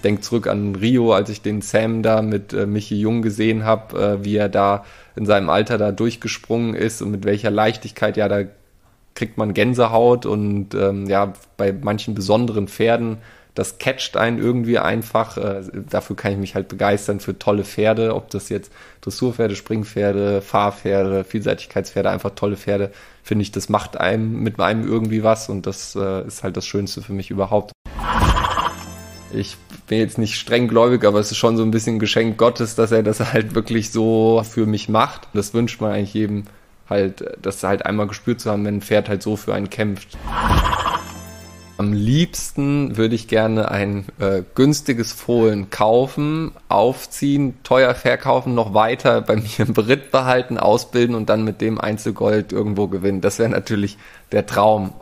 denke zurück an Rio, als ich den Sam da mit Michi Jung gesehen habe, wie er da in seinem Alter da durchgesprungen ist und mit welcher Leichtigkeit, ja, da kriegt man Gänsehaut und bei manchen besonderen Pferden, das catcht einen irgendwie einfach. Dafür kann ich mich halt begeistern für tolle Pferde, ob das jetzt Dressurpferde, Springpferde, Fahrpferde, Vielseitigkeitspferde, einfach tolle Pferde, finde ich, das macht mit einem irgendwie was und das ist halt das Schönste für mich überhaupt. Ich bin jetzt nicht streng gläubig, aber es ist schon so ein bisschen ein Geschenk Gottes, dass er das halt wirklich so für mich macht. Das wünscht man eigentlich jedem halt, das halt einmal gespürt zu haben, wenn ein Pferd halt so für einen kämpft. Am liebsten würde ich gerne ein günstiges Fohlen kaufen, aufziehen, teuer verkaufen, noch weiter bei mir im Beritt behalten, ausbilden und dann mit dem Einzelgold irgendwo gewinnen. Das wäre natürlich der Traum.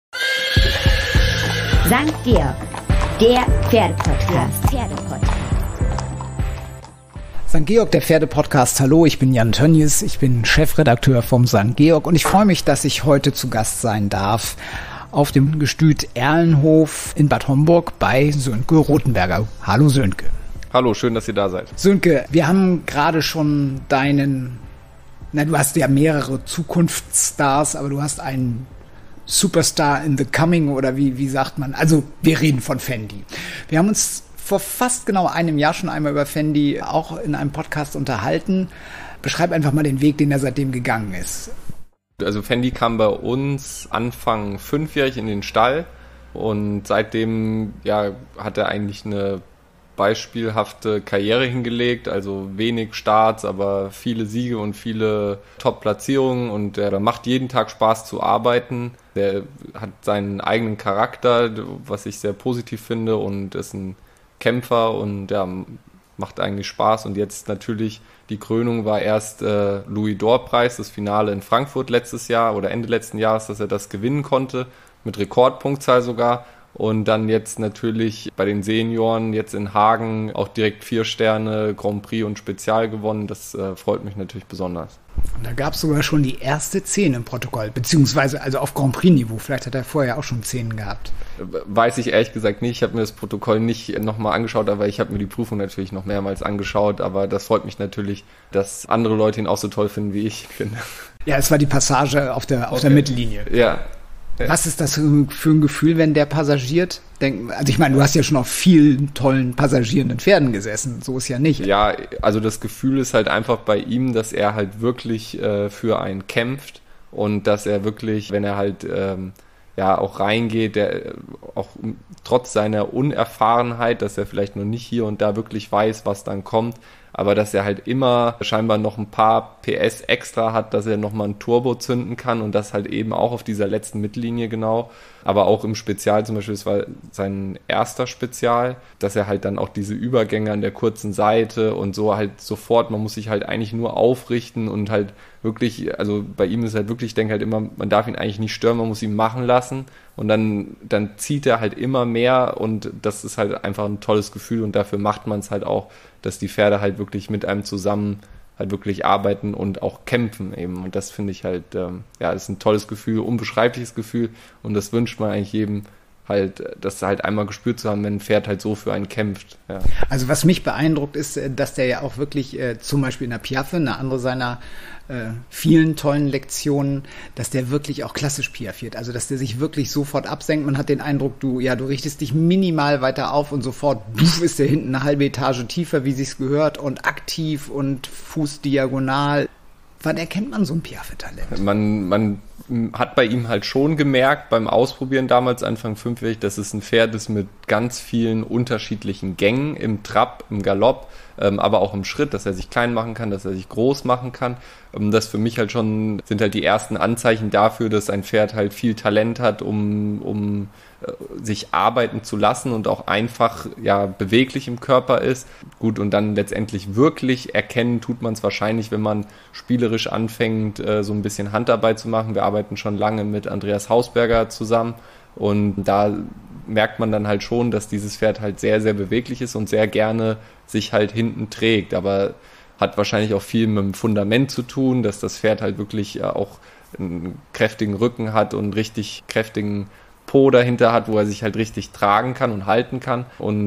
St. Georg, der Pferdepodcast. St. Georg, der Pferdepodcast. Hallo, ich bin Jan Tönnies, ich bin Chefredakteur vom St. Georg und ich freue mich, dass ich heute zu Gast sein darf auf dem Gestüt Erlenhof in Bad Homburg bei Sönke Rothenberger. Hallo Sönke. Hallo, schön, dass ihr da seid. Sönke, wir haben gerade schon du hast ja mehrere Zukunftsstars, aber du hast einen Superstar in the coming oder wie sagt man? Also wir reden von Fendi. Wir haben uns vor fast genau einem Jahr schon einmal über Fendi auch in einem Podcast unterhalten. Beschreib einfach mal den Weg, den er seitdem gegangen ist. Also Fendi kam bei uns Anfang 5-jährig in den Stall und seitdem hat er eigentlich eine beispielhafte Karriere hingelegt, also wenig Starts, aber viele Siege und viele Top-Platzierungen und er macht jeden Tag Spaß zu arbeiten. Der hat seinen eigenen Charakter, was ich sehr positiv finde und ist ein Kämpfer und macht eigentlich Spaß und jetzt natürlich die Krönung war erst Louis-d'Or-Preis, das Finale in Frankfurt letztes Jahr oder Ende letzten Jahres, dass er das gewinnen konnte, mit Rekordpunktzahl sogar und dann jetzt natürlich bei den Senioren jetzt in Hagen auch direkt 4 Sterne, Grand Prix und Spezial gewonnen, das freut mich natürlich besonders. Und da gab es sogar schon die erste 10 im Protokoll, beziehungsweise also auf Grand Prix-Niveau. Vielleicht hat er vorher auch schon 10 gehabt. Weiß ich ehrlich gesagt nicht. Ich habe mir das Protokoll nicht nochmal angeschaut, aber ich habe mir die Prüfung natürlich noch mehrmals angeschaut. Aber das freut mich natürlich, dass andere Leute ihn auch so toll finden, wie ich finde. Ja, es war die Passage auf der Mittellinie. Ja. Was ist das für ein Gefühl, wenn der passagiert? Also ich meine, du hast ja schon auf vielen tollen passagierenden Pferden gesessen, so ist ja nicht. Ja, also das Gefühl ist halt einfach bei ihm, dass er halt wirklich für einen kämpft und dass er wirklich, wenn er halt auch reingeht, der auch trotz seiner Unerfahrenheit, dass er vielleicht noch nicht hier und da wirklich weiß, was dann kommt, aber dass er halt immer scheinbar noch ein paar PS extra hat, dass er nochmal ein Turbo zünden kann und das halt eben auch auf dieser letzten Mittellinie genau, aber auch im Spezial zum Beispiel, das war sein erster Spezial, dass er halt dann auch diese Übergänge an der kurzen Seite und so halt sofort, man muss sich halt eigentlich nur aufrichten und halt wirklich, also bei ihm ist halt wirklich, ich denke halt immer, man darf ihn eigentlich nicht stören, man muss ihn machen lassen und dann zieht er halt immer mehr und das ist halt einfach ein tolles Gefühl und dafür macht man es halt auch, dass die Pferde halt wirklich mit einem zusammen halt wirklich arbeiten und auch kämpfen eben und das finde ich halt, ist ein tolles Gefühl, unbeschreibliches Gefühl und das wünscht man eigentlich jedem halt, das halt einmal gespürt zu haben, wenn ein Pferd halt so für einen kämpft. Ja. Also was mich beeindruckt ist, dass der ja auch wirklich zum Beispiel in der Piaffe, eine andere seiner vielen tollen Lektionen, dass der wirklich auch klassisch piaffiert, also dass der sich wirklich sofort absenkt. Man hat den Eindruck, du richtest dich minimal weiter auf und sofort ist der hinten eine halbe Etage tiefer, wie sich's gehört und aktiv und Fuß diagonal. Wann erkennt man so ein Piaffe-Talent? Man hat bei ihm halt schon gemerkt, beim Ausprobieren damals Anfang 5-jährig, dass es ein Pferd ist mit ganz vielen unterschiedlichen Gängen im Trab, im Galopp, aber auch im Schritt, dass er sich klein machen kann, dass er sich groß machen kann. Das für mich halt schon sind halt die ersten Anzeichen dafür, dass ein Pferd halt viel Talent hat, um sich arbeiten zu lassen und auch einfach beweglich im Körper ist. Gut, und dann letztendlich wirklich erkennen tut man es wahrscheinlich, wenn man spielerisch anfängt, so ein bisschen Handarbeit zu machen. Wir arbeiten schon lange mit Andreas Hausberger zusammen und da merkt man dann halt schon, dass dieses Pferd halt sehr, sehr beweglich ist und sehr gerne sich halt hinten trägt, aber hat wahrscheinlich auch viel mit dem Fundament zu tun, dass das Pferd halt wirklich auch einen kräftigen Rücken hat und einen richtig kräftigen Po dahinter hat, wo er sich halt richtig tragen kann und halten kann. Und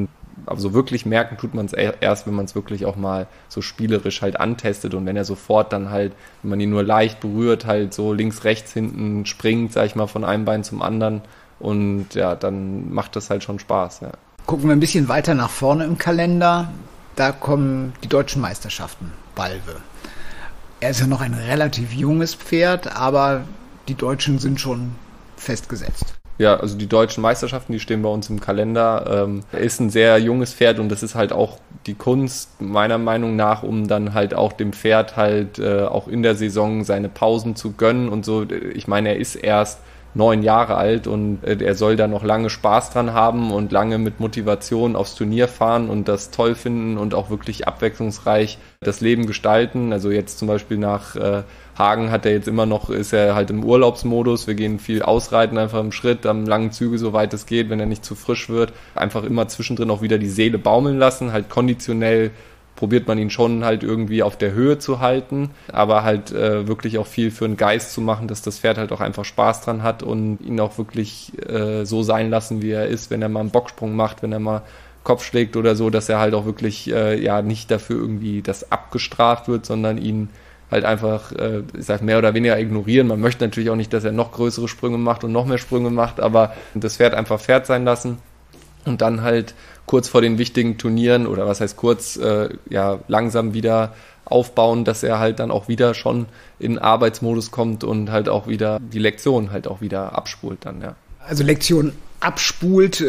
also wirklich merken tut man es erst, wenn man es wirklich auch mal so spielerisch halt antestet und wenn er sofort dann halt, wenn man ihn nur leicht berührt, halt so links, rechts, hinten springt, sag ich mal, von einem Bein zum anderen und ja, dann macht das halt schon Spaß, ja. Gucken wir ein bisschen weiter nach vorne im Kalender. Da kommen die deutschen Meisterschaften, Balve. Er ist ja noch ein relativ junges Pferd, aber die Deutschen sind schon festgesetzt. Ja, also die deutschen Meisterschaften, die stehen bei uns im Kalender. Er ist ein sehr junges Pferd und das ist halt auch die Kunst, meiner Meinung nach, um dann halt auch dem Pferd halt auch in der Saison seine Pausen zu gönnen und so. Ich meine, er ist erst 9 Jahre alt und er soll da noch lange Spaß dran haben und lange mit Motivation aufs Turnier fahren und das toll finden und auch wirklich abwechslungsreich das Leben gestalten. Also jetzt zum Beispiel nach Hagen hat er jetzt immer noch, ist er halt im Urlaubsmodus. Wir gehen viel ausreiten, einfach im Schritt, am langen Züge, soweit es geht, wenn er nicht zu frisch wird. Einfach immer zwischendrin auch wieder die Seele baumeln lassen, halt konditionell probiert man ihn schon halt irgendwie auf der Höhe zu halten, aber halt wirklich auch viel für den Geist zu machen, dass das Pferd halt auch einfach Spaß dran hat und ihn auch wirklich so sein lassen, wie er ist, wenn er mal einen Bocksprung macht, wenn er mal Kopf schlägt oder so, dass er halt auch wirklich nicht dafür irgendwie das abgestraft wird, sondern ihn halt einfach, ich sag, mehr oder weniger ignorieren. Man möchte natürlich auch nicht, dass er noch größere Sprünge macht und noch mehr Sprünge macht, aber das Pferd einfach Pferd sein lassen und dann halt kurz vor den wichtigen Turnieren oder was heißt kurz, langsam wieder aufbauen, dass er halt dann auch wieder schon in Arbeitsmodus kommt und halt auch wieder die Lektion halt auch wieder abspult dann, ja. Also Lektion abspult,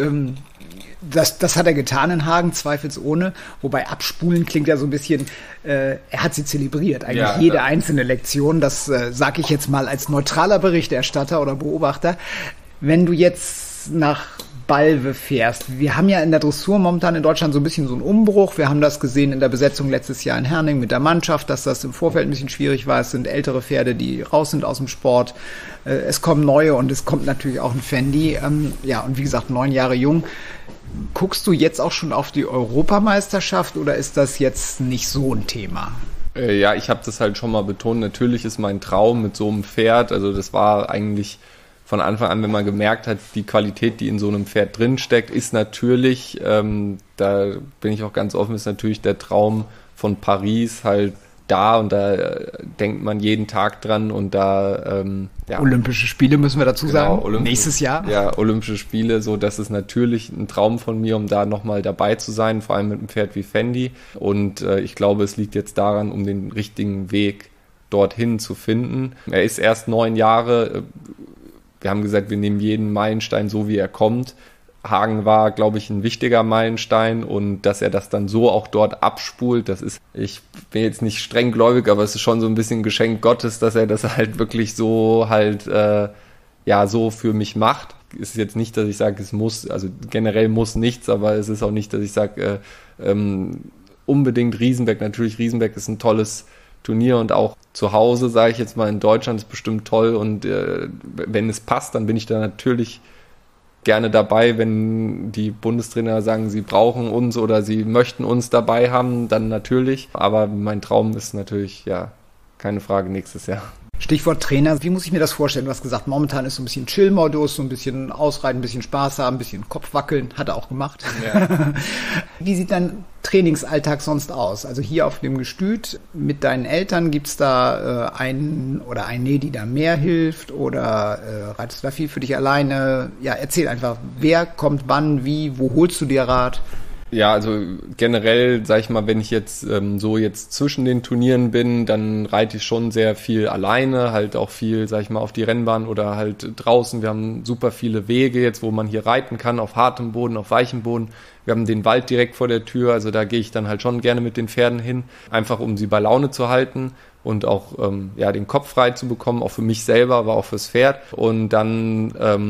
das hat er getan in Hagen, zweifelsohne. Wobei abspulen klingt ja so ein bisschen, er hat sie zelebriert, eigentlich ja, jede einzelne Lektion. Das sage ich jetzt mal als neutraler Berichterstatter oder Beobachter. Wenn du jetzt nach Balve fährst. Wir haben ja in der Dressur momentan in Deutschland so ein bisschen so einen Umbruch. Wir haben das gesehen in der Besetzung letztes Jahr in Herning mit der Mannschaft, dass das im Vorfeld ein bisschen schwierig war. Es sind ältere Pferde, die raus sind aus dem Sport. Es kommen neue und es kommt natürlich auch ein Fendi. Und wie gesagt, 9 Jahre jung. Guckst du jetzt auch schon auf die Europameisterschaft oder ist das jetzt nicht so ein Thema? Ja, ich habe das halt schon mal betont. Natürlich ist mein Traum mit so einem Pferd, also das war eigentlich von Anfang an, wenn man gemerkt hat, die Qualität, die in so einem Pferd drinsteckt, ist natürlich, da bin ich auch ganz offen, ist natürlich der Traum von Paris halt da und da denkt man jeden Tag dran und da Olympische Spiele müssen wir dazu sagen, nächstes Jahr. Ja, Olympische Spiele, so das ist natürlich ein Traum von mir, um da nochmal dabei zu sein, vor allem mit einem Pferd wie Fendi und ich glaube, es liegt jetzt daran, um den richtigen Weg dorthin zu finden. Er ist erst 9 Jahre, wir haben gesagt, wir nehmen jeden Meilenstein so, wie er kommt. Hagen war, glaube ich, ein wichtiger Meilenstein und dass er das dann so auch dort abspult, das ist, ich bin jetzt nicht streng gläubig, aber es ist schon so ein bisschen Geschenk Gottes, dass er das halt wirklich so halt, so für mich macht. Es ist jetzt nicht, dass ich sage, es muss, also generell muss nichts, aber es ist auch nicht, dass ich sage, unbedingt Riesenbeck. Natürlich, Riesenbeck ist ein tolles Turnier und auch zu Hause, sage ich jetzt mal, in Deutschland ist bestimmt toll und wenn es passt, dann bin ich da natürlich gerne dabei, wenn die Bundestrainer sagen, sie brauchen uns oder sie möchten uns dabei haben, dann natürlich, aber mein Traum ist natürlich, keine Frage, nächstes Jahr. Stichwort Trainer, wie muss ich mir das vorstellen? Du hast gesagt, momentan ist so ein bisschen Chill-Modus, so ein bisschen ausreiten, ein bisschen Spaß haben, ein bisschen Kopf wackeln, hat er auch gemacht. Ja. Wie sieht dein Trainingsalltag sonst aus? Also hier auf dem Gestüt mit deinen Eltern, gibt's da einen oder eine, die da mehr hilft oder reitest du da viel für dich alleine? Ja, erzähl einfach, wer kommt wann, wie, wo holst du dir Rat? Ja, also generell, sag ich mal, wenn ich jetzt jetzt zwischen den Turnieren bin, dann reite ich schon sehr viel alleine, halt auch viel, sag ich mal, auf die Rennbahn oder halt draußen. Wir haben super viele Wege jetzt, wo man hier reiten kann, auf hartem Boden, auf weichem Boden. Wir haben den Wald direkt vor der Tür, also da gehe ich dann halt schon gerne mit den Pferden hin, einfach um sie bei Laune zu halten und auch den Kopf frei zu bekommen, auch für mich selber, aber auch fürs Pferd. Und dann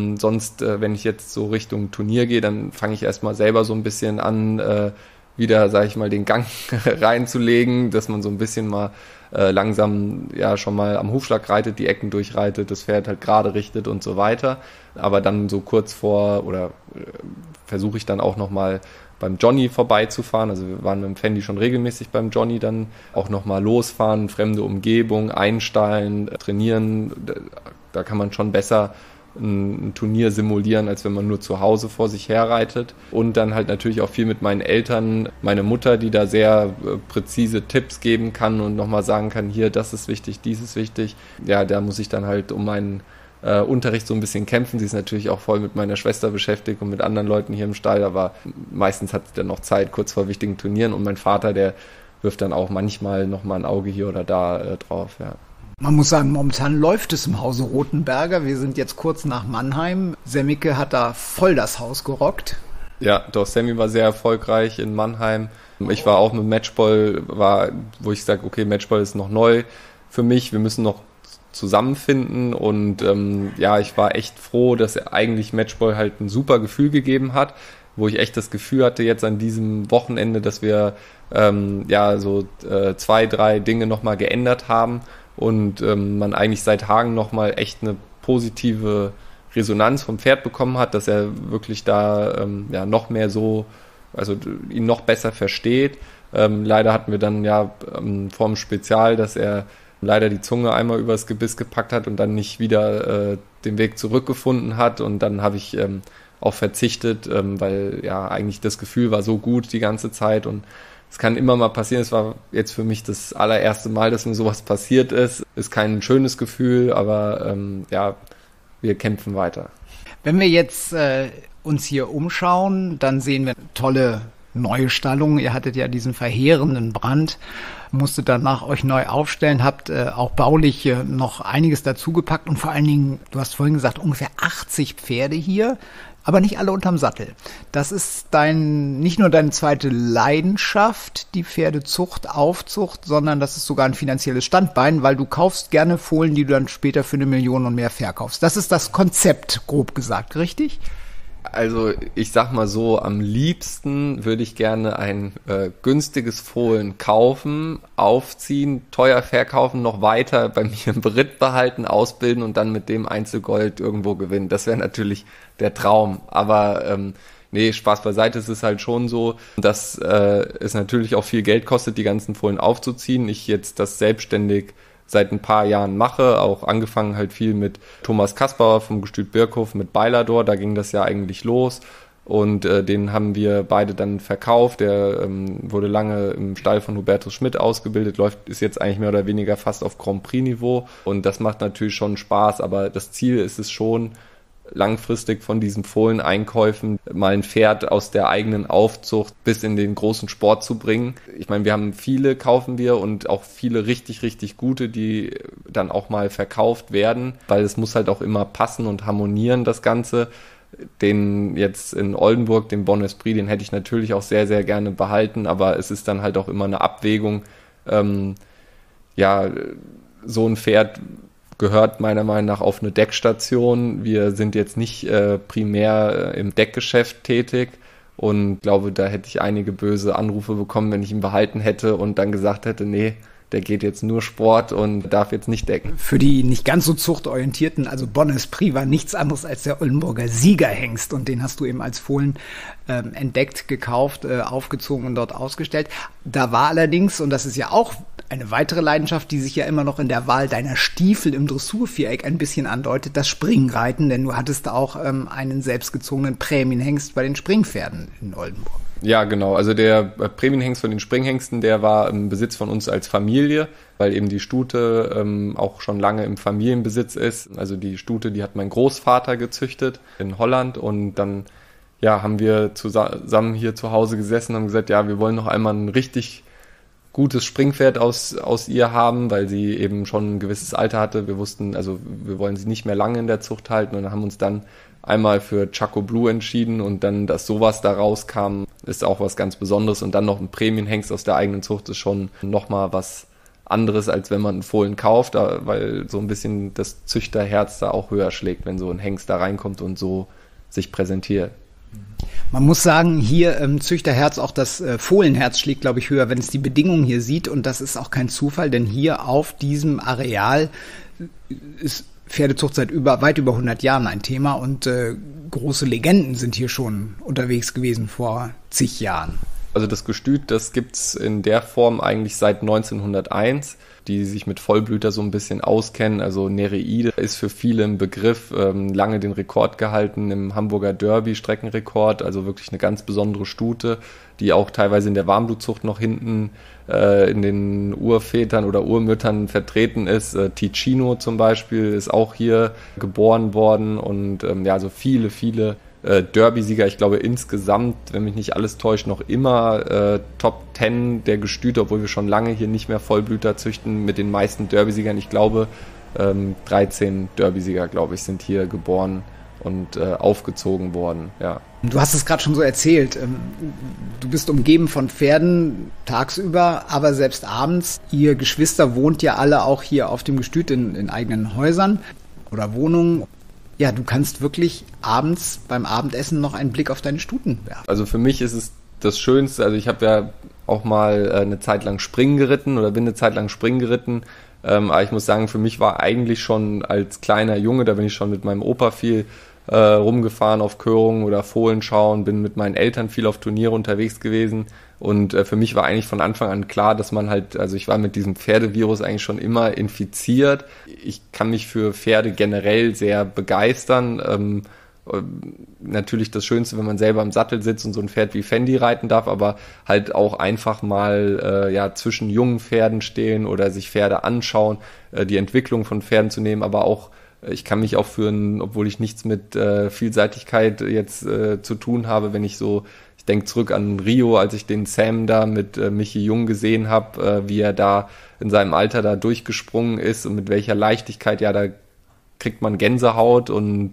wenn ich jetzt so Richtung Turnier gehe, dann fange ich erstmal selber so ein bisschen an, wieder, sage ich mal, den Gang reinzulegen, dass man so ein bisschen mal langsam schon mal am Hufschlag reitet, die Ecken durchreitet, das Pferd halt gerade richtet und so weiter. Aber dann so kurz vor oder versuche ich dann auch nochmal beim Johnny vorbeizufahren. Also wir waren mit dem Fendi schon regelmäßig beim Johnny, dann auch nochmal losfahren, fremde Umgebung, einstallen, trainieren. Da kann man schon besser ein Turnier simulieren, als wenn man nur zu Hause vor sich her reitet. Und dann halt natürlich auch viel mit meinen Eltern, meine Mutter, die da sehr präzise Tipps geben kann und nochmal sagen kann, hier, das ist wichtig, dies ist wichtig. Ja, da muss ich dann halt um meinen Unterricht so ein bisschen kämpfen. Sie ist natürlich auch voll mit meiner Schwester beschäftigt und mit anderen Leuten hier im Stall, aber meistens hat sie dann noch Zeit kurz vor wichtigen Turnieren und mein Vater, der wirft dann auch manchmal nochmal ein Auge hier oder da drauf, ja. Man muss sagen, momentan läuft es im Hause Rothenberger. Wir sind jetzt kurz nach Mannheim. Semmike hat da voll das Haus gerockt. Ja, doch, Sammy war sehr erfolgreich in Mannheim. Ich war auch mit Matchball, wo ich sage, okay, Matchball ist noch neu für mich. Wir müssen noch zusammenfinden und ich war echt froh, dass er eigentlich Matchball halt ein super Gefühl gegeben hat, wo ich echt das Gefühl hatte jetzt an diesem Wochenende, dass wir 2, 3 Dinge nochmal geändert haben und man eigentlich seit Hagen nochmal echt eine positive Resonanz vom Pferd bekommen hat, dass er wirklich da noch mehr so, also ihn noch besser versteht. Leider hatten wir dann vorm Spezial, dass er leider die Zunge einmal übers Gebiss gepackt hat und dann nicht wieder den Weg zurückgefunden hat und dann habe ich auch verzichtet, weil ja eigentlich das Gefühl war so gut die ganze Zeit und es kann immer mal passieren. Es war jetzt für mich das allererste Mal, dass mir sowas passiert ist. Ist kein schönes Gefühl, aber wir kämpfen weiter. Wenn wir jetzt uns hier umschauen, dann sehen wir tolle neue Stallungen. Ihr hattet ja diesen verheerenden Brand, musstet danach euch neu aufstellen, habt auch baulich noch einiges dazugepackt und vor allen Dingen, du hast vorhin gesagt, ungefähr 80 Pferde hier, aber nicht alle unterm Sattel. Das ist nicht nur deine zweite Leidenschaft, die Pferdezucht, Aufzucht, sondern das ist sogar ein finanzielles Standbein, weil du kaufst gerne Fohlen, die du dann später für 1 Million und mehr verkaufst. Das ist das Konzept, grob gesagt, richtig? Also ich sag mal so, am liebsten würde ich gerne ein günstiges Fohlen kaufen, aufziehen, teuer verkaufen, noch weiter bei mir im Beritt behalten, ausbilden und dann mit dem Einzelgold irgendwo gewinnen. Das wäre natürlich der Traum. Aber Spaß beiseite, es ist halt schon so, dass es natürlich auch viel Geld kostet, die ganzen Fohlen aufzuziehen. Ich jetzt das selbstständig seit ein paar Jahren mache, auch angefangen halt viel mit Thomas Kaspar vom Gestüt Birkhof, mit Beilador, da ging das ja eigentlich los und den haben wir beide dann verkauft, der wurde lange im Stall von Hubertus Schmidt ausgebildet, ist jetzt eigentlich mehr oder weniger fast auf Grand Prix Niveau und das macht natürlich schon Spaß, aber das Ziel ist es schon, langfristig von diesen Fohleneinkäufen mal ein Pferd aus der eigenen Aufzucht bis in den großen Sport zu bringen. Ich meine, kaufen wir und auch viele richtig, richtig gute, die dann auch mal verkauft werden, weil es muss halt auch immer passen und harmonieren, das Ganze. Den jetzt in Oldenburg, den Bon Esprit, den hätte ich natürlich auch sehr, sehr gerne behalten, aber es ist dann halt auch immer eine Abwägung. So ein Pferd gehört meiner Meinung nach auf eine Deckstation. Wir sind jetzt nicht primär im Deckgeschäft tätig und glaube, da hätte ich einige böse Anrufe bekommen, wenn ich ihn behalten hätte und dann gesagt hätte, nee, der geht jetzt nur Sport und darf jetzt nicht decken. Für die nicht ganz so zuchtorientierten, also Bon Esprit war nichts anderes als der Oldenburger Siegerhengst und den hast du eben als Fohlen entdeckt, gekauft, aufgezogen und dort ausgestellt. Da war allerdings, und das ist ja auch eine weitere Leidenschaft, die sich ja immer noch in der Wahl deiner Stiefel im Dressurviereck ein bisschen andeutet, das Springreiten, denn du hattest auch einen selbstgezogenen Prämienhengst bei den Springpferden in Oldenburg. Ja, genau. Also der Prämienhengst von den Springhengsten, der war im Besitz von uns als Familie, weil eben die Stute auch schon lange im Familienbesitz ist. Also die Stute, die hat mein Großvater gezüchtet in Holland und dann haben wir zusammen hier zu Hause gesessen und haben gesagt, ja, wir wollen noch einmal ein richtig gutes Springpferd aus ihr haben, weil sie eben schon ein gewisses Alter hatte. Wir wussten, also wir wollen sie nicht mehr lange in der Zucht halten und haben uns dann einmal für Chaco Blue entschieden und dann, dass sowas da rauskam, ist auch was ganz Besonderes und dann noch ein Prämienhengst aus der eigenen Zucht ist schon nochmal was anderes, als wenn man einen Fohlen kauft, weil so ein bisschen das Züchterherz da auch höher schlägt, wenn so ein Hengst da reinkommt und so sich präsentiert. Man muss sagen, hier im Züchterherz, auch das Fohlenherz schlägt, glaube ich, höher, wenn es die Bedingungen hier sieht. Und das ist auch kein Zufall, denn hier auf diesem Areal ist Pferdezucht seit weit über 100 Jahren ein Thema. Und große Legenden sind hier schon unterwegs gewesen vor zig Jahren. Also das Gestüt, das gibt's in der Form eigentlich seit 1901, die sich mit Vollblüter so ein bisschen auskennen. Also Nereide ist für viele ein Begriff, lange den Rekord gehalten im Hamburger Derby, Streckenrekord, also wirklich eine ganz besondere Stute, die auch teilweise in der Warmblutzucht noch hinten in den Urvätern oder Urmüttern vertreten ist. Ticino zum Beispiel ist auch hier geboren worden und so viele Derby-Sieger, ich glaube insgesamt, wenn mich nicht alles täuscht, noch immer Top 10 der Gestüte, obwohl wir schon lange hier nicht mehr Vollblüter züchten mit den meisten Derby-Siegern. Ich glaube 13 Derby-Sieger, glaube ich, sind hier geboren und aufgezogen worden, ja. Du hast es gerade schon so erzählt, du bist umgeben von Pferden tagsüber, aber selbst abends. Ihr Geschwister wohnt ja alle auch hier auf dem Gestüt in eigenen Häusern oder Wohnungen. Ja, du kannst wirklich abends beim Abendessen noch einen Blick auf deine Stuten werfen. Also für mich ist es das Schönste, also ich habe ja auch mal eine Zeit lang Springen geritten oder bin eine Zeit lang Springen geritten, aber ich muss sagen, für mich war eigentlich schon als kleiner Junge, da bin ich schon mit meinem Opa viel rumgefahren auf Körungen oder Fohlen schauen, bin mit meinen Eltern viel auf Turniere unterwegs gewesen und für mich war eigentlich von Anfang an klar, dass man halt, also ich war mit diesem Pferdevirus eigentlich schon immer infiziert. Ich kann mich für Pferde generell sehr begeistern. Natürlich das Schönste, wenn man selber im Sattel sitzt und so ein Pferd wie Fendi reiten darf, aber halt auch einfach mal zwischen jungen Pferden stehen oder sich Pferde anschauen, die Entwicklung von Pferden zu nehmen, aber auch ich kann mich auch obwohl ich nichts mit Vielseitigkeit jetzt zu tun habe, wenn ich denke zurück an Rio, als ich den Sam da mit Michi Jung gesehen habe, wie er da in seinem Alter da durchgesprungen ist und mit welcher Leichtigkeit, ja, da kriegt man Gänsehaut und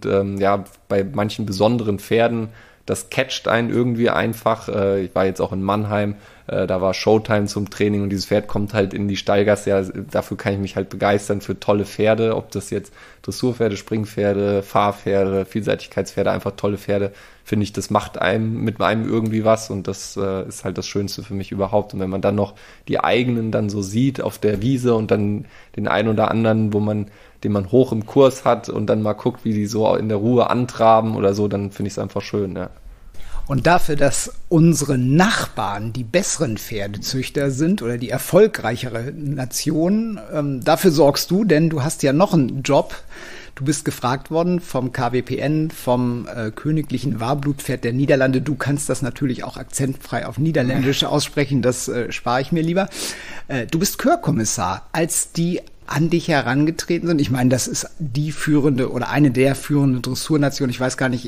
bei manchen besonderen Pferden, das catcht einen irgendwie einfach. Ich war jetzt auch in Mannheim, da war Showtime zum Training und dieses Pferd kommt halt in die Stallgasse. Ja, dafür kann ich mich halt begeistern für tolle Pferde, ob das jetzt Dressurpferde, Springpferde, Fahrpferde, Vielseitigkeitspferde, einfach tolle Pferde, finde ich, das macht mit einem irgendwie was und das ist halt das Schönste für mich überhaupt. Und wenn man dann noch die eigenen dann so sieht auf der Wiese und dann den einen oder anderen, den man hoch im Kurs hat und dann mal guckt, wie die so in der Ruhe antraben oder so, dann finde ich es einfach schön, ja. Und dafür, dass unsere Nachbarn die besseren Pferdezüchter sind oder die erfolgreichere Nation, dafür sorgst du, denn du hast ja noch einen Job. Du bist gefragt worden vom KWPN, vom königlichen Warmblutpferd der Niederlande. Du kannst das natürlich auch akzentfrei auf Niederländisch aussprechen, das spare ich mir lieber. Du bist Chörkommissar. Als die an dich herangetreten sind. Ich meine, das ist die führende oder eine der führenden Dressurnationen. Ich weiß gar nicht,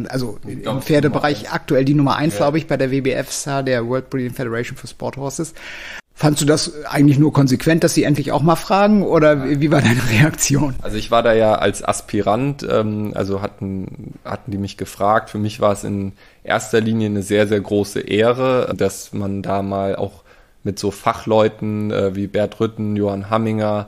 im Pferdebereich aktuell die Nummer 1, glaube ich, bei der WBFSA, der World Breeding Federation for Sport Horses. Fandst du das eigentlich nur konsequent, dass sie endlich auch mal fragen oder wie war deine Reaktion? Also ich war da ja als Aspirant, also hatten die mich gefragt. Für mich war es in erster Linie eine sehr, sehr große Ehre, dass man da mal auch mit so Fachleuten wie Bert Rütten, Johann Hamminger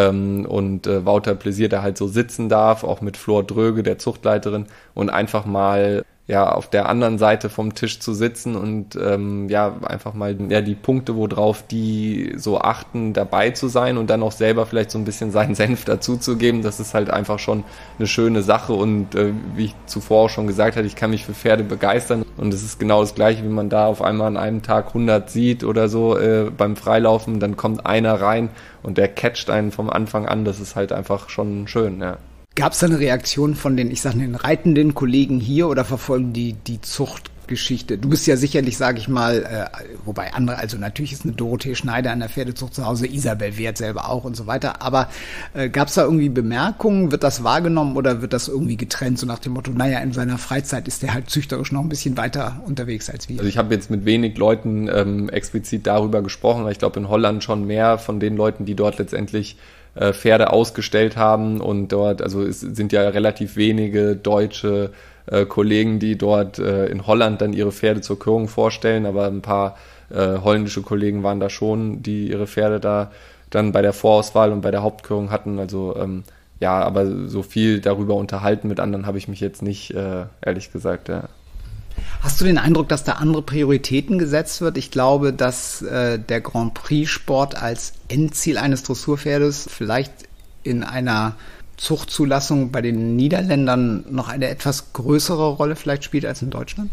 und Wouter Pläsier da halt so sitzen darf, auch mit Flor Dröge, der Zuchtleiterin, und einfach mal auf der anderen Seite vom Tisch zu sitzen und einfach mal die Punkte, worauf die so achten, dabei zu sein und dann auch selber vielleicht so ein bisschen seinen Senf dazuzugeben. Das ist halt einfach schon eine schöne Sache und wie ich zuvor auch schon gesagt hatte, ich kann mich für Pferde begeistern und es ist genau das Gleiche, wie man da auf einmal an einem Tag 100 sieht oder so beim Freilaufen, dann kommt einer rein und der catcht einen vom Anfang an. Das ist halt einfach schon schön, ja. Gab es da eine Reaktion von den reitenden Kollegen hier oder verfolgen die Zuchtgeschichte? Du bist ja sicherlich, sage ich mal, wobei andere, also natürlich ist eine Dorothee Schneider an der Pferdezucht zu Hause, Isabel Wehrt selber auch und so weiter, aber gab es da irgendwie Bemerkungen? Wird das wahrgenommen oder wird das irgendwie getrennt, so nach dem Motto, naja, in seiner Freizeit ist der halt züchterisch noch ein bisschen weiter unterwegs als wir? Also ich habe jetzt mit wenig Leuten explizit darüber gesprochen, aber ich glaube in Holland schon mehr von den Leuten, die dort letztendlich Pferde ausgestellt haben und dort, also es sind ja relativ wenige deutsche Kollegen, die dort in Holland dann ihre Pferde zur Körung vorstellen, aber ein paar holländische Kollegen waren da schon, die ihre Pferde da dann bei der Vorauswahl und bei der Hauptkörung hatten, also aber so viel darüber unterhalten mit anderen habe ich mich jetzt nicht, ehrlich gesagt, ja. Hast du den Eindruck, dass da andere Prioritäten gesetzt wird? Ich glaube, dass der Grand Prix-Sport als Endziel eines Dressurpferdes vielleicht in einer Zuchtzulassung bei den Niederländern noch eine etwas größere Rolle vielleicht spielt als in Deutschland?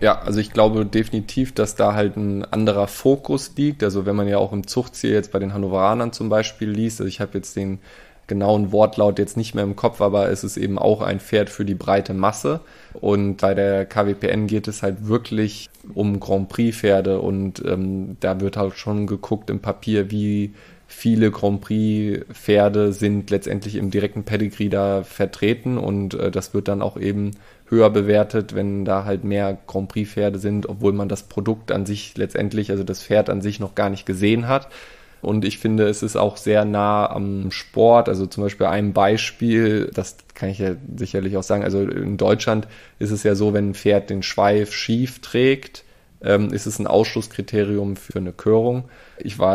Ja, also ich glaube definitiv, dass da halt ein anderer Fokus liegt. Also wenn man ja auch im Zuchtziel jetzt bei den Hannoveranern zum Beispiel liest, also ich habe jetzt den genauen Wortlaut jetzt nicht mehr im Kopf, aber es ist eben auch ein Pferd für die breite Masse. Und bei der KWPN geht es halt wirklich um Grand Prix Pferde und da wird halt schon geguckt im Papier, wie viele Grand Prix Pferde sind letztendlich im direkten Pedigree da vertreten und das wird dann auch eben höher bewertet, wenn da halt mehr Grand Prix Pferde sind, obwohl man das Produkt an sich letztendlich, also das Pferd an sich noch gar nicht gesehen hat. Und ich finde, es ist auch sehr nah am Sport. Also zum Beispiel ein Beispiel, das kann ich ja sicherlich auch sagen, also in Deutschland ist es ja so, wenn ein Pferd den Schweif schief trägt, ist es ein Ausschlusskriterium für eine Körung. Ich war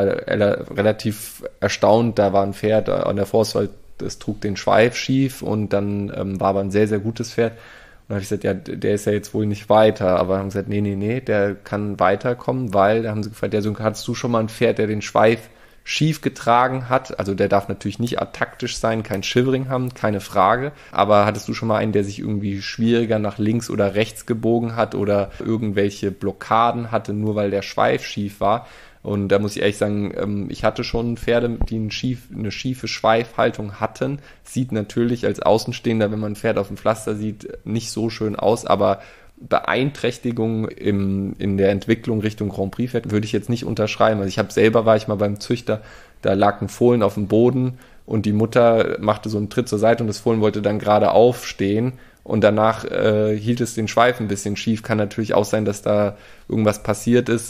relativ erstaunt, da war ein Pferd an der Forstwald, das trug den Schweif schief und dann war aber ein sehr, sehr gutes Pferd. Und dann habe ich gesagt, ja, der ist ja jetzt wohl nicht weiter. Aber haben gesagt, nee, der kann weiterkommen, weil, da haben sie gefragt, ja, so hattest du schon mal ein Pferd, der den Schweif schief getragen hat? Also der darf natürlich nicht ataktisch sein, kein Shivering haben, keine Frage. Aber hattest du schon mal einen, der sich irgendwie schwieriger nach links oder rechts gebogen hat oder irgendwelche Blockaden hatte, nur weil der Schweif schief war? Und da muss ich ehrlich sagen, ich hatte schon Pferde, die eine schiefe Schweifhaltung hatten. Sieht natürlich als Außenstehender, wenn man ein Pferd auf dem Pflaster sieht, nicht so schön aus, aber Beeinträchtigung in der Entwicklung Richtung Grand Prix Pferd würde ich jetzt nicht unterschreiben. Also war ich mal beim Züchter, da lag ein Fohlen auf dem Boden und die Mutter machte so einen Tritt zur Seite und das Fohlen wollte dann gerade aufstehen und danach hielt es den Schweif ein bisschen schief. Kann natürlich auch sein, dass da irgendwas passiert ist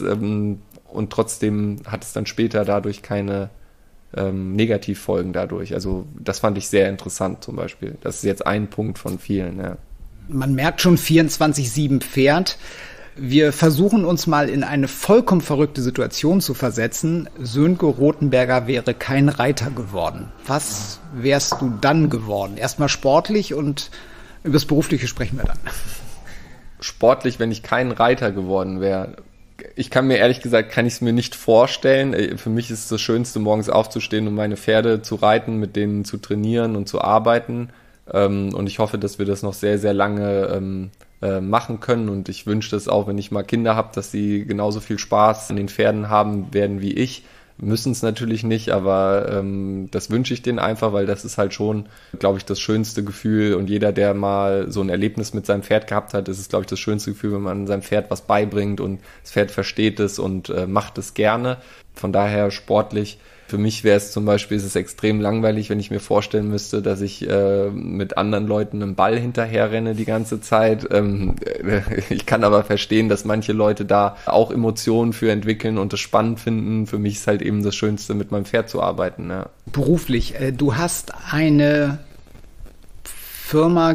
und trotzdem hat es dann später dadurch keine Negativfolgen dadurch. Also das fand ich sehr interessant zum Beispiel. Das ist jetzt ein Punkt von vielen, ja. Man merkt schon 24/7 Pferd. Wir versuchen uns mal in eine vollkommen verrückte Situation zu versetzen. Sönke Rothenberger wäre kein Reiter geworden. Was wärst du dann geworden? Erstmal sportlich und über das Berufliche sprechen wir dann. Sportlich, wenn ich kein Reiter geworden wäre. Ich kann mir ehrlich gesagt, kann ich es mir nicht vorstellen. Für mich ist es das Schönste, morgens aufzustehen und meine Pferde zu reiten, mit denen zu trainieren und zu arbeiten. Und ich hoffe, dass wir das noch sehr, sehr lange machen können. Und ich wünsche das auch, wenn ich mal Kinder habe, dass sie genauso viel Spaß an den Pferden haben werden wie ich. Müssen es natürlich nicht, aber das wünsche ich denen einfach, weil das ist halt schon, glaube ich, das schönste Gefühl. Und jeder, der mal so ein Erlebnis mit seinem Pferd gehabt hat, ist es, glaube ich, das schönste Gefühl, wenn man seinem Pferd was beibringt und das Pferd versteht es und macht es gerne. Von daher sportlich. Für mich wäre es zum Beispiel, ist es extrem langweilig, wenn ich mir vorstellen müsste, dass ich mit anderen Leuten einen Ball hinterher renne die ganze Zeit. Ich kann aber verstehen, dass manche Leute da auch Emotionen für entwickeln und das spannend finden. Für mich ist halt eben das Schönste, mit meinem Pferd zu arbeiten. Ja. Beruflich, du hast eine Firma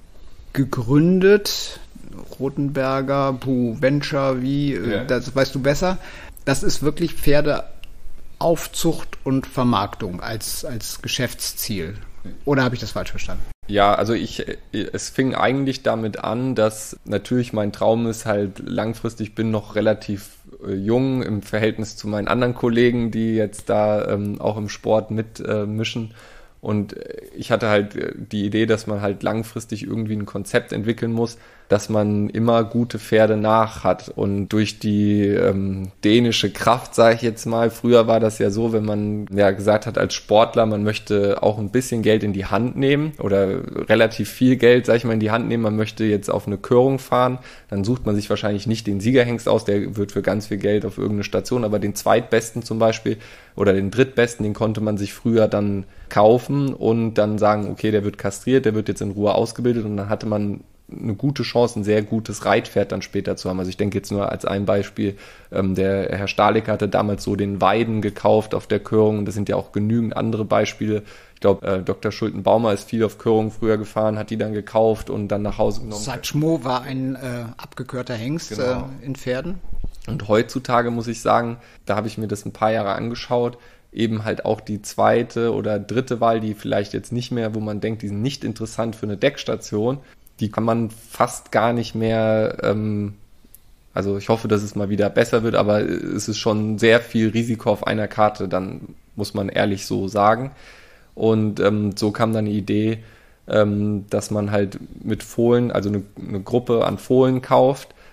gegründet, Rothenberger, Venture, das weißt du besser. Das ist wirklich Pferdeaufzucht und Vermarktung als Geschäftsziel. Oder habe ich das falsch verstanden? Ja, also es fing eigentlich damit an, dass natürlich mein Traum ist halt langfristig, ich bin noch relativ jung im Verhältnis zu meinen anderen Kollegen, die jetzt da auch im Sport mitmischen. Und ich hatte halt die Idee, dass man halt langfristig irgendwie ein Konzept entwickeln muss, dass man immer gute Pferde nach hat. Und durch die dänische Kraft, sage ich jetzt mal, früher war das ja so, wenn man ja gesagt hat als Sportler, man möchte auch ein bisschen Geld in die Hand nehmen oder relativ viel Geld, sage ich mal, in die Hand nehmen, man möchte jetzt auf eine Körung fahren, dann sucht man sich wahrscheinlich nicht den Siegerhengst aus, der wird für ganz viel Geld auf irgendeine Station, aber den Zweitbesten zum Beispiel oder den Drittbesten, den konnte man sich früher dann kaufen und dann sagen, okay, der wird kastriert, der wird jetzt in Ruhe ausgebildet und dann hatte man eine gute Chance, ein sehr gutes Reitpferd dann später zu haben. Also ich denke jetzt nur als ein Beispiel, der Herr Stahlik hatte damals so den Weiden gekauft auf der Körung und das sind ja auch genügend andere Beispiele. Ich glaube, Dr. Schulten-Baumer ist viel auf Körung früher gefahren, hat die dann gekauft und dann nach Hause genommen. Satschmo war ein abgekörter Hengst genau. In Pferden. Und heutzutage muss ich sagen, da habe ich mir das ein paar Jahre angeschaut, eben halt auch die zweite oder dritte Wahl, die vielleicht jetzt nicht mehr, wo man denkt, die sind nicht interessant für eine Deckstation, die kann man fast gar nicht mehr, also ich hoffe, dass es mal wieder besser wird, aber es ist schon sehr viel Risiko auf einer Karte, dann muss man ehrlich so sagen. Und so kam dann die Idee, dass man halt mit Fohlen, also eine Gruppe an Fohlen kauft,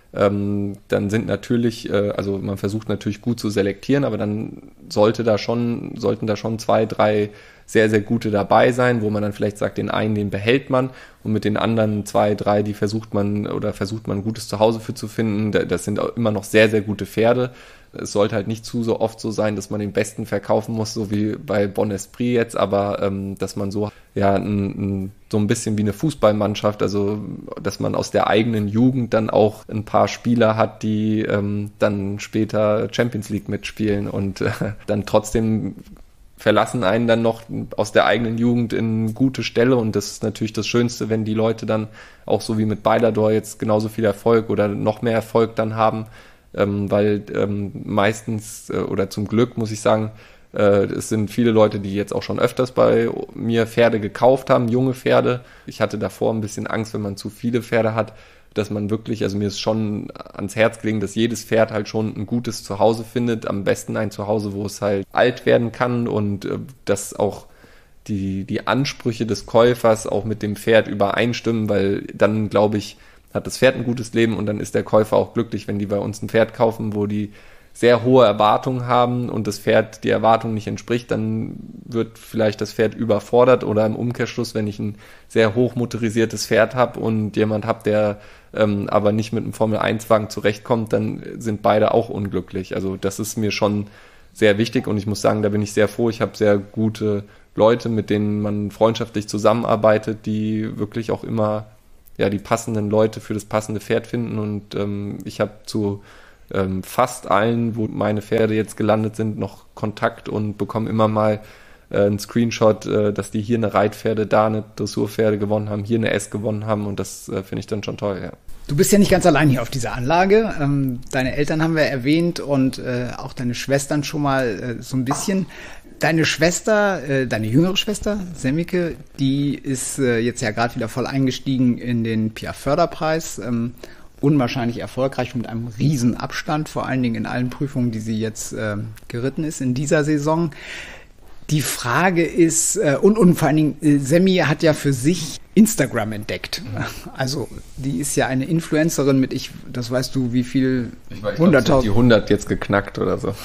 dann sind natürlich, also man versucht natürlich gut zu selektieren, aber dann sollten da schon 2, 3 sehr, sehr gute dabei sein, wo man dann vielleicht sagt, den einen, den behält man und mit den anderen 2, 3, die versucht man ein gutes Zuhause für zu finden. Das sind auch immer noch sehr, sehr gute Pferde. Es sollte halt nicht so oft so sein, dass man den Besten verkaufen muss, so wie bei Bon Esprit jetzt, aber dass man so so ein bisschen wie eine Fußballmannschaft, also dass man aus der eigenen Jugend dann auch ein paar Spieler hat, die dann später Champions League mitspielen und dann trotzdem verlassen einen dann noch aus der eigenen Jugend in gute Stelle und das ist natürlich das Schönste, wenn die Leute dann auch so wie mit Bailador jetzt genauso viel Erfolg oder noch mehr Erfolg dann haben, weil meistens oder zum Glück muss ich sagen, es sind viele Leute, die jetzt auch schon öfters bei mir Pferde gekauft haben, junge Pferde. Ich hatte davor ein bisschen Angst, wenn man zu viele Pferde hat, dass man wirklich, also mir ist schon ans Herz gelegen, dass jedes Pferd halt schon ein gutes Zuhause findet, am besten ein Zuhause, wo es halt alt werden kann und dass auch die Ansprüche des Käufers auch mit dem Pferd übereinstimmen, weil dann, glaube ich, hat das Pferd ein gutes Leben und dann ist der Käufer auch glücklich, wenn die bei uns ein Pferd kaufen, wo die sehr hohe Erwartungen haben und das Pferd die Erwartung nicht entspricht, dann wird vielleicht das Pferd überfordert oder im Umkehrschluss, wenn ich ein sehr hoch motorisiertes Pferd habe und jemand habe, der aber nicht mit einem Formel-1-Wagen zurechtkommt, dann sind beide auch unglücklich. Also das ist mir schon sehr wichtig und ich muss sagen, da bin ich sehr froh. Ich habe sehr gute Leute, mit denen man freundschaftlich zusammenarbeitet, die wirklich auch immer die passenden Leute für das passende Pferd finden und ich habe zu fast allen, wo meine Pferde jetzt gelandet sind, noch Kontakt und bekomme immer mal einen Screenshot, dass die hier eine Reitpferde, da eine Dressurpferde gewonnen haben, hier eine S gewonnen haben und das finde ich dann schon toll, ja. Du bist ja nicht ganz allein hier auf dieser Anlage. Deine Eltern haben wir erwähnt und auch deine Schwestern schon mal so ein bisschen. Deine Schwester, deine jüngere Schwester, Semmike, die ist jetzt ja gerade wieder voll eingestiegen in den Piaf-Förderpreis. Unwahrscheinlich erfolgreich mit einem riesen Abstand, vor allen Dingen in allen Prüfungen, die sie jetzt geritten ist in dieser Saison. Die Frage ist, und vor allen Dingen, Semmi hat ja für sich Instagram entdeckt. Also die ist ja eine Influencerin mit, das weißt du, wie viel? 100.000. Die 100 jetzt geknackt oder so.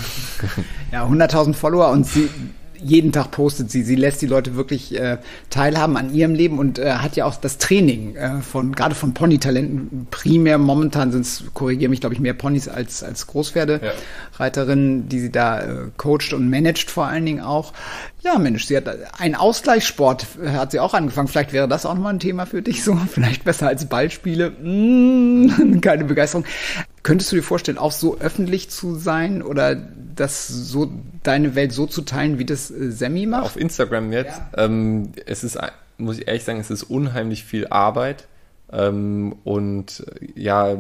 Ja, 100.000 Follower und jeden Tag postet sie lässt die Leute wirklich teilhaben an ihrem Leben und hat ja auch das Training gerade von Ponytalenten primär. Momentan sind es, korrigiere mich, glaube ich, mehr Ponys als Großpferdereiterinnen, die sie da coacht und managt vor allen Dingen auch. Ja, Mensch, sie hat einen Ausgleichssport, hat sie auch angefangen. Vielleicht wäre das auch nochmal ein Thema für dich, so vielleicht besser als Ballspiele. Keine Begeisterung. Könntest du dir vorstellen, auch so öffentlich zu sein oder das so deine Welt so zu teilen, wie das Semmi macht? Auf Instagram jetzt. Ja. Es ist, muss ich ehrlich sagen, es ist unheimlich viel Arbeit und ja,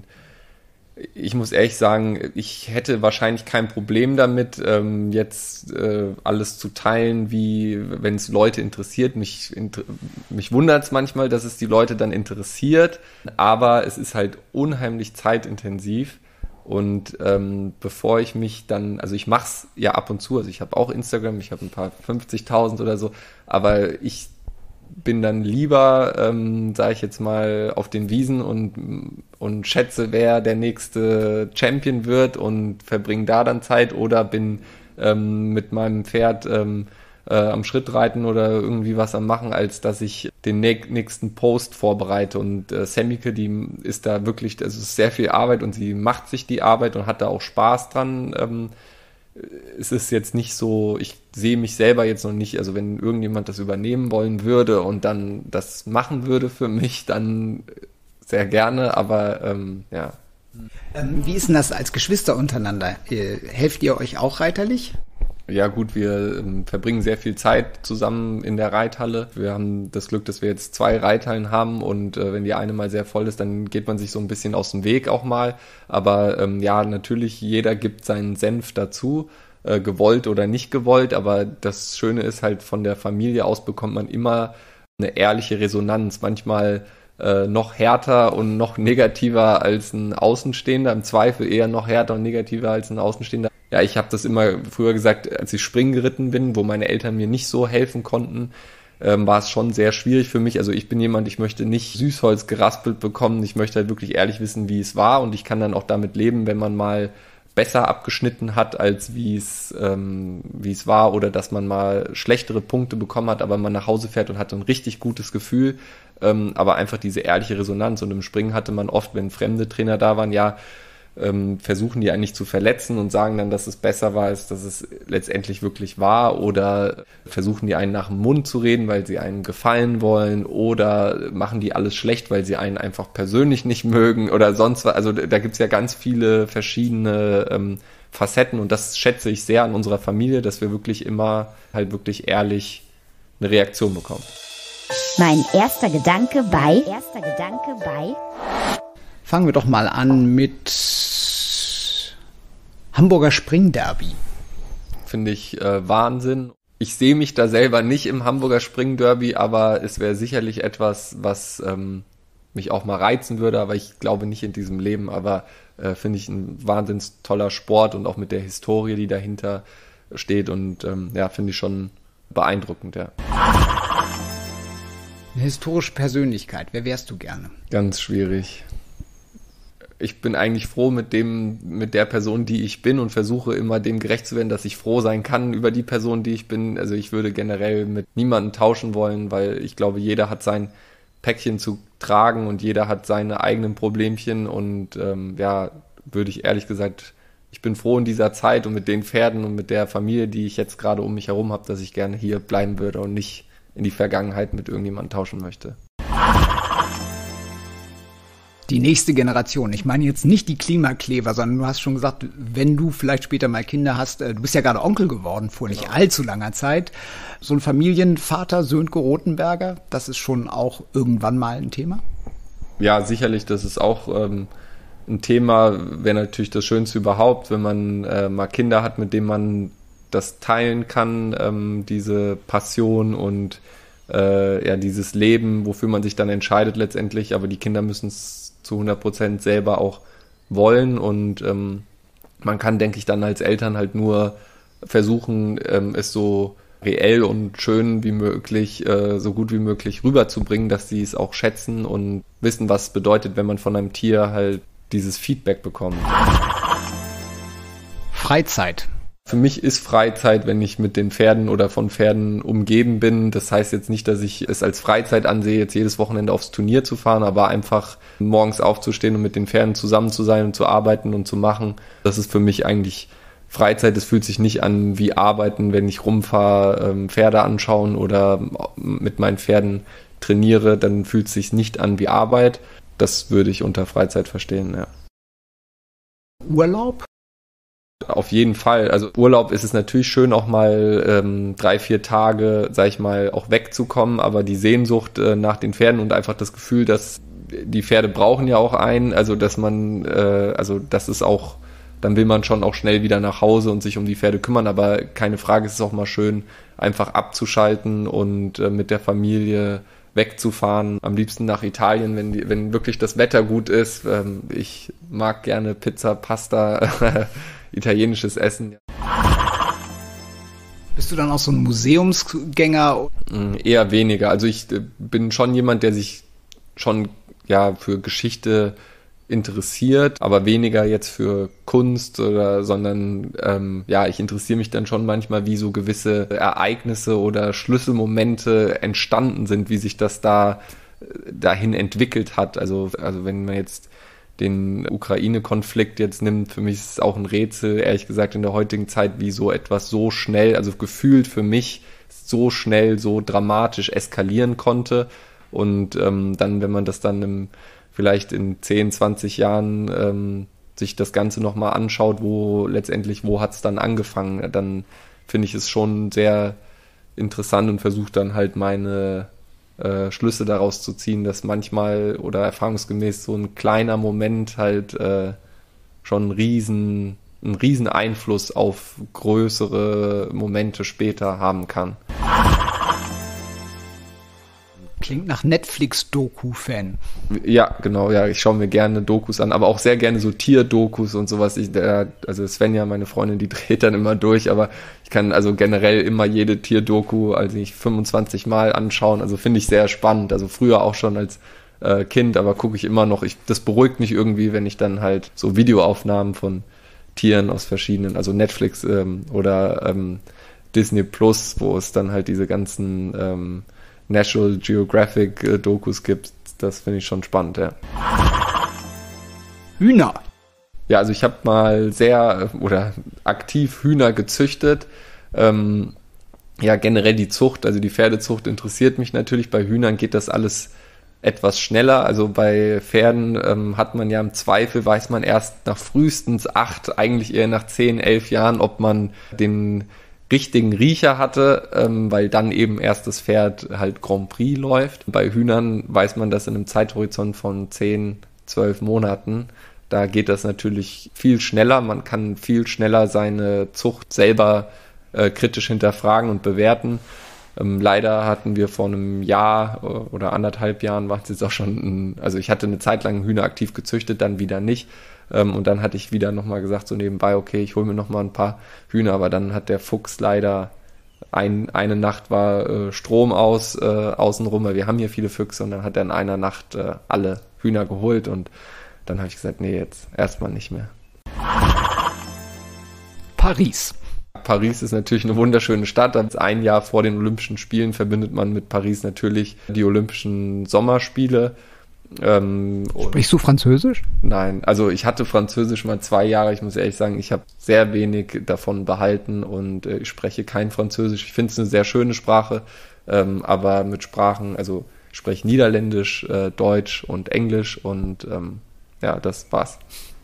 ich muss ehrlich sagen, ich hätte wahrscheinlich kein Problem damit, jetzt alles zu teilen, wie wenn es Leute interessiert. Mich wundert es manchmal, dass es die Leute dann interessiert, aber es ist halt unheimlich zeitintensiv. Und bevor ich mich dann, also ich mache es ja ab und zu, also ich habe auch Instagram, ich habe ein paar 50.000 oder so, aber ich bin dann lieber, sage ich jetzt mal, auf den Wiesen und schätze, wer der nächste Champion wird und verbringe da dann Zeit oder bin mit meinem Pferd am Schritt reiten oder irgendwie was am machen, als dass ich den nächsten Post vorbereite. Und Semmike, die ist da wirklich, also es ist sehr viel Arbeit und sie macht sich die Arbeit und hat da auch Spaß dran. Es ist jetzt nicht so, ich sehe mich selber jetzt noch nicht, also wenn irgendjemand das übernehmen wollen würde und dann das machen würde für mich, dann sehr gerne, aber ja. Wie ist denn das als Geschwister untereinander? Helft ihr euch auch reiterlich? Ja gut, wir verbringen sehr viel Zeit zusammen in der Reithalle. Wir haben das Glück, dass wir jetzt 2 Reithallen haben und wenn die eine mal sehr voll ist, dann geht man sich so ein bisschen aus dem Weg auch mal. Aber ja, natürlich, jeder gibt seinen Senf dazu, gewollt oder nicht gewollt. Aber das Schöne ist halt, von der Familie aus bekommt man immer eine ehrliche Resonanz. Manchmal noch härter und noch negativer als ein Außenstehender, im Zweifel eher noch härter und negativer als ein Außenstehender. Ja, ich habe das immer früher gesagt, als ich Springen geritten bin, wo meine Eltern mir nicht so helfen konnten, war es schon sehr schwierig für mich. Also ich bin jemand, ich möchte nicht Süßholz geraspelt bekommen. Ich möchte halt wirklich ehrlich wissen, wie es war. Und ich kann dann auch damit leben, wenn man mal besser abgeschnitten hat, als wie es war, oder dass man mal schlechtere Punkte bekommen hat, aber man nach Hause fährt und hat ein richtig gutes Gefühl. Aber einfach diese ehrliche Resonanz. Und im Springen hatte man oft, wenn fremde Trainer da waren, versuchen die eigentlich zu verletzen und sagen dann, dass es besser war, als dass es letztendlich wirklich war, oder versuchen die einen nach dem Mund zu reden, weil sie einen gefallen wollen, oder machen die alles schlecht, weil sie einen einfach persönlich nicht mögen oder sonst was. Also da gibt's ja ganz viele verschiedene Facetten, und das schätze ich sehr an unserer Familie, dass wir wirklich immer halt wirklich ehrlich eine Reaktion bekommen. Mein erster Gedanke bei Fangen wir doch mal an mit Hamburger Springderby. Finde ich Wahnsinn. Ich sehe mich da selber nicht im Hamburger Springderby, aber es wäre sicherlich etwas, was mich auch mal reizen würde, aber ich glaube nicht in diesem Leben. Aber finde ich ein wahnsinnig toller Sport, und auch mit der Historie, die dahinter steht, und finde ich schon beeindruckend, ja. Eine historische Persönlichkeit, wer wärst du gerne? Ganz schwierig. Ich bin eigentlich froh mit der Person, die ich bin, und versuche immer dem gerecht zu werden, dass ich froh sein kann über die Person, die ich bin. Also ich würde generell mit niemandem tauschen wollen, weil ich glaube, jeder hat sein Päckchen zu tragen und jeder hat seine eigenen Problemchen, und würde ich ehrlich gesagt, ich bin froh in dieser Zeit und mit den Pferden und mit der Familie, die ich jetzt gerade um mich herum habe, dass ich gerne hier bleiben würde und nicht in die Vergangenheit mit irgendjemandem tauschen möchte. Die nächste Generation. Ich meine jetzt nicht die Klimakleber, sondern du hast schon gesagt, wenn du vielleicht später mal Kinder hast, du bist ja gerade Onkel geworden vor nicht allzu langer Zeit. So ein Familienvater, Sönke Rothenberger, das ist schon auch irgendwann mal ein Thema? Ja, sicherlich, das ist auch ein Thema, wäre natürlich das Schönste überhaupt, wenn man mal Kinder hat, mit denen man das teilen kann, diese Passion und dieses Leben, wofür man sich dann entscheidet letztendlich, aber die Kinder müssen es zu 100% selber auch wollen, und man kann, denke ich, dann als Eltern halt nur versuchen, es so reell und schön wie möglich, so gut wie möglich rüberzubringen, dass sie es auch schätzen und wissen, was es bedeutet, wenn man von einem Tier halt dieses Feedback bekommt. Freizeit. Für mich ist Freizeit, wenn ich mit den Pferden oder von Pferden umgeben bin. Das heißt jetzt nicht, dass ich es als Freizeit ansehe, jetzt jedes Wochenende aufs Turnier zu fahren, aber einfach morgens aufzustehen und mit den Pferden zusammen zu sein und zu arbeiten und zu machen. Das ist für mich eigentlich Freizeit. Es fühlt sich nicht an wie Arbeiten, wenn ich rumfahre, Pferde anschauen oder mit meinen Pferden trainiere, dann fühlt es sich nicht an wie Arbeit. Das würde ich unter Freizeit verstehen, ja. Urlaub? Auf jeden Fall. Also Urlaub ist es natürlich schön, auch mal 3-4 Tage, sag ich mal, auch wegzukommen, aber die Sehnsucht nach den Pferden und einfach das Gefühl, dass die Pferde brauchen ja auch einen, also dass man, das ist auch, dann will man schon auch schnell wieder nach Hause und sich um die Pferde kümmern, aber keine Frage, es ist auch mal schön, einfach abzuschalten und mit der Familie wegzufahren, am liebsten nach Italien, wenn wirklich das Wetter gut ist. Ich mag gerne Pizza, Pasta, italienisches Essen. Bist du dann auch so ein Museumsgänger? Eher weniger. Also ich bin schon jemand, der sich schon für Geschichte interessiert, aber weniger jetzt für Kunst sondern ich interessiere mich dann schon manchmal, wie so gewisse Ereignisse oder Schlüsselmomente entstanden sind, wie sich das dahin entwickelt hat. Also wenn man jetzt den Ukraine-Konflikt jetzt nimmt, für mich ist es auch ein Rätsel, ehrlich gesagt, in der heutigen Zeit, wie so etwas so schnell, also gefühlt für mich so schnell, so dramatisch eskalieren konnte. Und dann, wenn man das dann vielleicht in 10, 20 Jahren sich das Ganze nochmal anschaut, wo hat es dann angefangen, dann finde ich es schon sehr interessant und versuche dann halt meine Schlüsse daraus zu ziehen, dass manchmal oder erfahrungsgemäß so ein kleiner Moment halt schon einen riesen Einfluss auf größere Momente später haben kann. Klingt nach Netflix-Doku-Fan. Ja, genau, ja, ich schaue mir gerne Dokus an, aber auch sehr gerne so Tierdokus und sowas. Also Svenja, meine Freundin, die dreht dann immer durch, aber ich kann also generell immer jede Tierdoku, also ich 25 Mal anschauen, also finde ich sehr spannend. Also früher auch schon als Kind, aber gucke ich immer noch. Das beruhigt mich irgendwie, wenn ich dann halt so Videoaufnahmen von Tieren aus verschiedenen, also Netflix oder Disney Plus, wo es dann halt diese ganzen National Geographic Dokus gibt. Das finde ich schon spannend, ja. Hühner. Ja, also ich habe mal aktiv Hühner gezüchtet. Ja, generell die Zucht, also die Pferdezucht interessiert mich natürlich. Bei Hühnern geht das alles etwas schneller. Also bei Pferden hat man ja im Zweifel, weiß man erst nach frühestens 8, eigentlich eher nach 10, 11 Jahren, ob man den richtigen Riecher hatte, weil dann eben erst das Pferd halt Grand Prix läuft. Bei Hühnern weiß man das in einem Zeithorizont von 10, 12 Monaten. Da geht das natürlich viel schneller. Man kann viel schneller seine Zucht selber kritisch hinterfragen und bewerten. Leider hatten wir vor einem Jahr oder 1,5 Jahren, war es jetzt auch schon, also ich hatte eine Zeit lang Hühner aktiv gezüchtet, dann wieder nicht. Und dann hatte ich wieder nochmal gesagt, so nebenbei, okay, ich hole mir nochmal ein paar Hühner, aber dann hat der Fuchs leider, eine Nacht war Strom außenrum, weil wir haben hier viele Füchse, und dann hat er in einer Nacht alle Hühner geholt, und dann habe ich gesagt, nee, jetzt erstmal nicht mehr. Paris. Paris ist natürlich eine wunderschöne Stadt. Ein Jahr vor den Olympischen Spielen verbindet man mit Paris natürlich die Olympischen Sommerspiele. Sprichst du Französisch? Nein, also ich hatte Französisch mal 2 Jahre. Ich muss ehrlich sagen, ich habe sehr wenig davon behalten, und ich spreche kein Französisch. Ich finde es eine sehr schöne Sprache, aber mit Sprachen, also ich spreche Niederländisch, Deutsch und Englisch, und ja, das war's.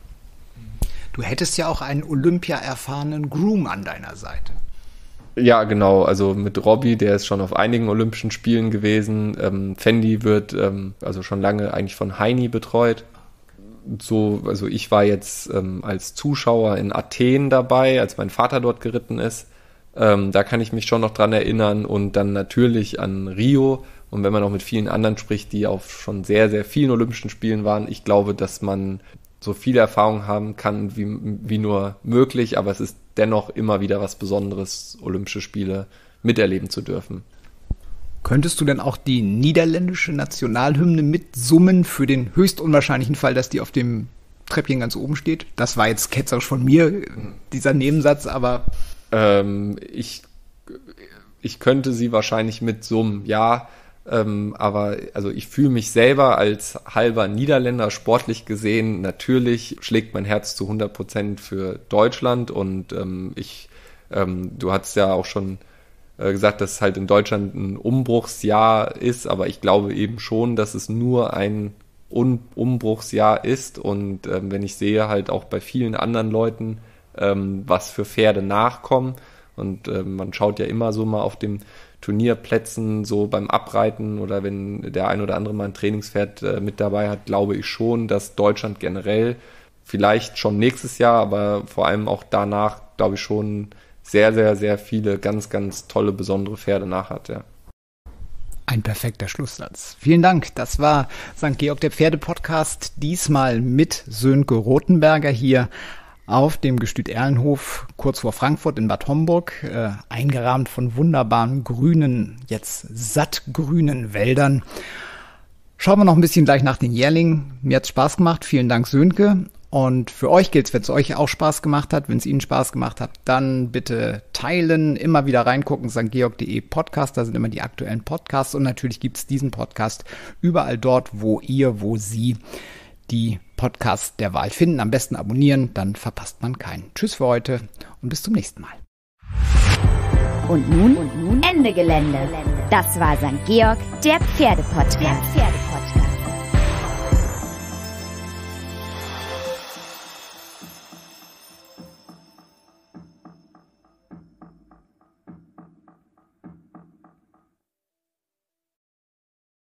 Du hättest ja auch einen Olympia-erfahrenen Groom an deiner Seite. Ja, genau. Also mit Robbie, der ist schon auf einigen Olympischen Spielen gewesen. Fendi wird also schon lange eigentlich von Heini betreut. Also ich war jetzt als Zuschauer in Athen dabei, als mein Vater dort geritten ist. Da kann ich mich schon noch dran erinnern, und dann natürlich an Rio. Und wenn man auch mit vielen anderen spricht, die auf schon sehr, sehr vielen Olympischen Spielen waren, ich glaube, dass man so viele Erfahrungen haben kann wie nur möglich, aber es ist dennoch immer wieder was Besonderes, Olympische Spiele miterleben zu dürfen. Könntest du denn auch die niederländische Nationalhymne mitsummen für den höchst unwahrscheinlichen Fall, dass die auf dem Treppchen ganz oben steht? Das war jetzt ketzerisch von mir, dieser Nebensatz, aber... Ich könnte sie wahrscheinlich mitsummen, ja. Aber also ich fühle mich selber als halber Niederländer sportlich gesehen, natürlich schlägt mein Herz zu 100% für Deutschland, und du hattest ja auch schon gesagt, dass es halt in Deutschland ein Umbruchsjahr ist, aber ich glaube eben schon, dass es nur ein Umbruchsjahr ist, und wenn ich sehe halt auch bei vielen anderen Leuten, was für Pferde nachkommen, und man schaut ja immer so mal auf dem Turnierplätzen, so beim Abreiten, oder wenn der ein oder andere mal ein Trainingspferd mit dabei hat, glaube ich schon, dass Deutschland generell vielleicht schon nächstes Jahr, aber vor allem auch danach, glaube ich schon, sehr, sehr, sehr viele ganz, ganz tolle, besondere Pferde nach hat, ja. Ein perfekter Schlusssatz. Vielen Dank. Das war St. Georg, der Pferde-Podcast, diesmal mit Sönke Rothenberger hier auf dem Gestüt Erlenhof, kurz vor Frankfurt in Bad Homburg, eingerahmt von wunderbaren grünen, jetzt sattgrünen Wäldern. Schauen wir noch ein bisschen gleich nach den Jährlingen. Mir hat's Spaß gemacht. Vielen Dank, Sönke. Und für euch gilt's, wenn es euch auch Spaß gemacht hat, wenn es Ihnen Spaß gemacht hat, dann bitte teilen, immer wieder reingucken, stgeorg.de Podcast, da sind immer die aktuellen Podcasts, und natürlich gibt's diesen Podcast überall dort, wo Sie die Podcasts der Wahl finden. Am besten abonnieren, dann verpasst man keinen. Tschüss für heute und bis zum nächsten Mal. Und nun Ende Gelände. Das war St. Georg, der Pferde-Podcast.